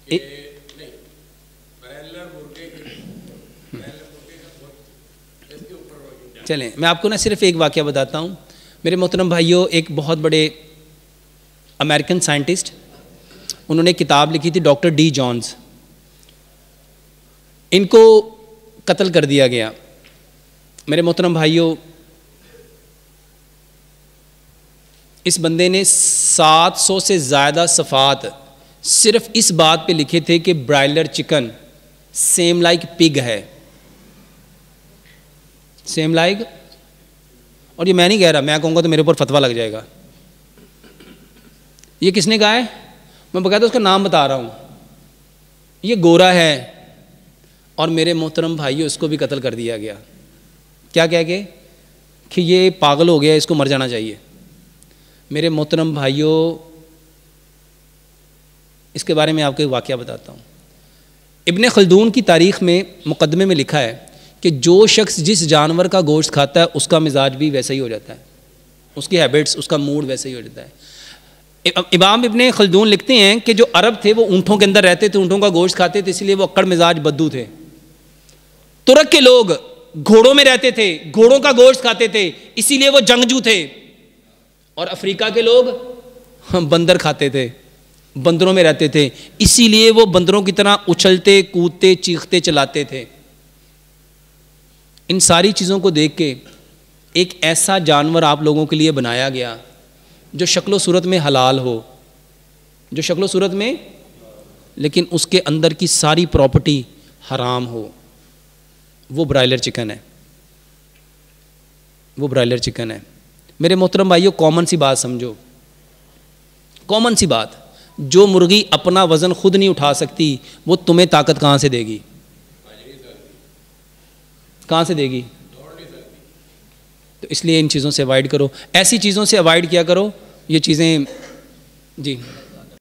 चलें, मैं आपको ना सिर्फ एक वाक़या बताता हूँ। मेरे मोहतरम भाइयों, एक बहुत बड़े अमेरिकन साइंटिस्ट, उन्होंने किताब लिखी थी, डॉक्टर डी जॉन्स। इनको कत्ल कर दिया गया। मेरे मोहतरम भाइयों, इस बंदे ने 700 से ज़्यादा सफ़ात सिर्फ इस बात पे लिखे थे कि broiler chicken same like pig है, सेम लाइक। और ये मैं नहीं कह रहा, मैं कहूँगा तो मेरे ऊपर फतवा लग जाएगा। ये किसने कहा है? मैं बकायदा उसका नाम बता रहा हूँ। ये गोरा है और मेरे मोहतरम भाइयों, इसको भी कत्ल कर दिया गया। क्या कह के कि ये पागल हो गया, इसको मर जाना चाहिए। मेरे मोहतरम भाइयों, इसके बारे में आपको एक वाक़या बताता हूँ। इब्ने खल्दून की तारीख़ में मुक़द्दमे में लिखा है कि जो शख्स जिस जानवर का गोश्त खाता है उसका मिजाज भी वैसा ही हो जाता है, उसकी हैबिट्स, उसका मूड वैसे ही हो जाता है। इमाम इब्ने खल्दून लिखते हैं कि जो अरब थे वो ऊँटों के अंदर रहते थे, ऊँटों का गोश्त खाते थे, इसलिए वो अक्कड़ मिजाज बद्दू थे। तुर्क के लोग घोड़ों में रहते थे, घोड़ों का गोश्त खाते थे, इसीलिए वो जंगजू थे। और अफ्रीका के लोग बंदर खाते थे, बंदरों में रहते थे, इसीलिए वो बंदरों की तरह उछलते कूदते चीखते चलाते थे। इन सारी चीज़ों को देख के एक ऐसा जानवर आप लोगों के लिए बनाया गया जो शक्लो सूरत में हलाल हो, जो शक्लो सूरत में, लेकिन उसके अंदर की सारी प्रॉपर्टी हराम हो। वो ब्रायलर चिकन है, वो ब्रायलर चिकन है। मेरे मोहतरम भाइयों, कॉमन सी बात समझो, कॉमन सी बात, जो मुर्गी अपना वज़न खुद नहीं उठा सकती वो तुम्हें ताकत कहाँ से देगी? कहाँ से देगी? तो इसलिए इन चीज़ों से अवॉइड करो, ऐसी चीज़ों से अवॉइड किया करो। ये चीज़ें जी